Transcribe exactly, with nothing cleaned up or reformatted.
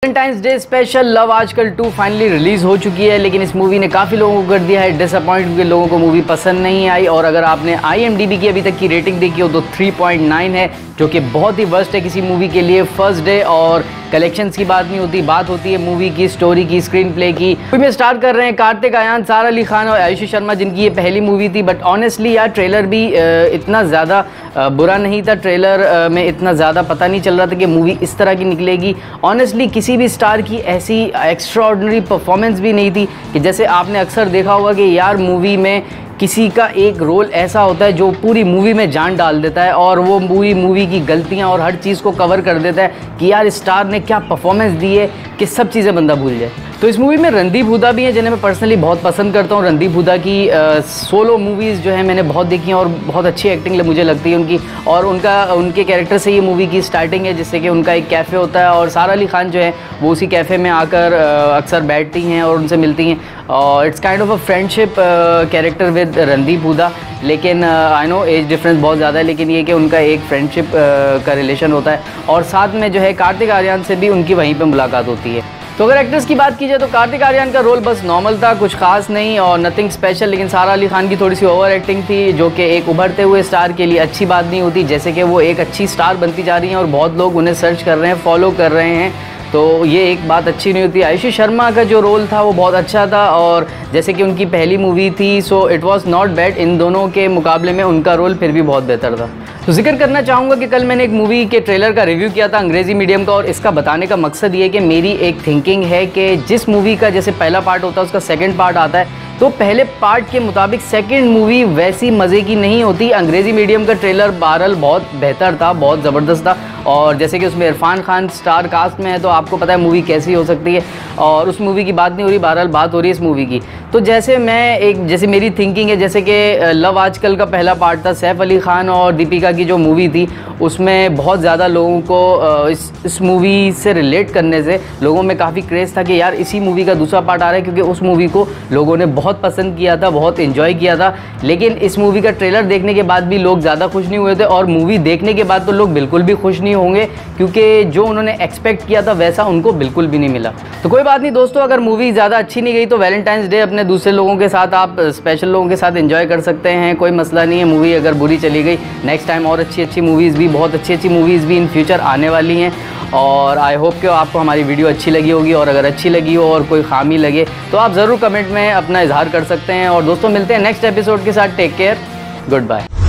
Valentine's Day special love Aajkal two finally release हो चुकी है, लेकिन इस मूवी ने काफ़ी लोगों को कर दिया है डिसअपॉइंट, क्योंकि लोगों को मूवी पसंद नहीं आई। और अगर आपने आई एम डी बी की अभी तक की रेटिंग देखी हो तो थ्री पॉइंट नाइन है, जो कि बहुत ही वर्स्ट है किसी मूवी के लिए। फर्स्ट डे और कलेक्शंस की बात नहीं होती, बात होती है मूवी की स्टोरी की, स्क्रीन प्ले की। मूवी में स्टार कर रहे हैं कार्तिक, आर्यन, सारा अली खान और आयुषी शर्मा, जिनकी ये पहली मूवी थी। बट ऑनेस्टली यार ट्रेलर भी इतना ज़्यादा बुरा नहीं था, ट्रेलर में इतना ज़्यादा पता नहीं चल रहा था कि मूवी इस तरह की निकलेगी। ऑनेस्टली किसी भी स्टार की ऐसी एक्स्ट्राऑर्डिनरी परफॉर्मेंस भी नहीं थी कि जैसे आपने अक्सर देखा होगा कि यार मूवी में किसी का एक रोल ऐसा होता है जो पूरी मूवी में जान डाल देता है और वो मूवी मूवी की गलतियां और हर चीज़ को कवर कर देता है कि यार स्टार ने क्या परफॉर्मेंस दी है कि सब चीज़ें बंदा भूल जाए। तो इस मूवी में रणदीप हुडा भी हैं, जिन्हें मैं पर्सनली बहुत पसंद करता हूँ। रणदीप हुडा की आ, सोलो मूवीज़ जो है मैंने बहुत देखी हैं और बहुत अच्छी एक्टिंग मुझे लगती है उनकी, और उनका उनके कैरेक्टर से ये मूवी की स्टार्टिंग है, जिससे कि उनका एक कैफ़े होता है और सारा अली खान जो है वो उसी कैफ़े में आकर अक्सर बैठती हैं और उनसे मिलती हैं। और it's kind of a friendship character with Randeep Hooda, लेकिन आई नो एज डिफरेंस बहुत ज़्यादा है, लेकिन ये कि उनका एक फ्रेंडशिप uh, का रिलेशन होता है। और साथ में जो है कार्तिक आर्यन से भी उनकी वहीं पे मुलाकात होती है। तो अगर एक्टर्स की बात की जाए तो कार्तिक आर्यन का रोल बस नॉर्मल था, कुछ खास नहीं और नथिंग स्पेशल। लेकिन सारा अली खान की थोड़ी सी ओवर एक्टिंग थी, जो कि एक उभरते हुए स्टार के लिए अच्छी बात नहीं होती, जैसे कि वो एक अच्छी स्टार बनती जा रही हैं और बहुत लोग उन्हें सर्च कर रहे हैं, फॉलो कर रहे हैं, तो ये एक बात अच्छी नहीं होती। आयुषी शर्मा का जो रोल था वो बहुत अच्छा था और जैसे कि उनकी पहली मूवी थी, so it was not bad. इन दोनों के मुकाबले में उनका रोल फिर भी बहुत बेहतर था। तो जिक्र करना चाहूँगा कि कल मैंने एक मूवी के ट्रेलर का रिव्यू किया था अंग्रेज़ी मीडियम का, और इसका बताने का मकसद ये है कि मेरी एक थिंकिंग है कि जिस मूवी का जैसे पहला पार्ट होता है उसका सेकेंड पार्ट आता है, तो पहले पार्ट के मुताबिक सेकंड मूवी वैसी मज़े की नहीं होती। अंग्रेज़ी मीडियम का ट्रेलर बहरहाल बहुत बेहतर था, बहुत ज़बरदस्त था, और जैसे कि उसमें इरफान खान स्टार कास्ट में है तो आपको पता है मूवी कैसी हो सकती है। और उस मूवी की बात नहीं हो रही, बहरहाल बात हो रही है इस मूवी की। तो जैसे मैं एक जैसे मेरी थिंकिंग है, जैसे कि लव आजकल का पहला पार्ट था, सैफ अली खान और दीपिका की जो मूवी थी उसमें बहुत ज़्यादा लोगों को इस इस मूवी से रिलेट करने से लोगों में काफ़ी क्रेज़ था कि यार इसी मूवी का दूसरा पार्ट आ रहा है, क्योंकि उस मूवी को लोगों ने बहुत पसंद किया था, बहुत एंजॉय किया था। लेकिन इस मूवी का ट्रेलर देखने के बाद भी लोग ज़्यादा खुश नहीं हुए थे, और मूवी देखने के बाद तो लोग बिल्कुल भी खुश नहीं होंगे, क्योंकि जो उन्होंने एक्सपेक्ट किया था वैसा उनको बिल्कुल भी नहीं मिला। तो कोई बात नहीं दोस्तों, अगर मूवी ज़्यादा अच्छी नहीं गई तो वैलेंटाइंस डे अपने दूसरे लोगों के साथ, आप स्पेशल लोगों के साथ एंजॉय कर सकते हैं, कोई मसला नहीं है। मूवी अगर बुरी चली गई, नेक्स्ट टाइम और अच्छी अच्छी मूवीज़ भी, बहुत अच्छी अच्छी मूवीज़ भी इन फ्यूचर आने वाली हैं। और आई होप कि आपको हमारी वीडियो अच्छी लगी होगी, और अगर अच्छी लगी हो और कोई खामी लगे तो आप ज़रूर कमेंट में अपना इजहार कर सकते हैं। और दोस्तों मिलते हैं नेक्स्ट एपिसोड के साथ। Take care, good bye.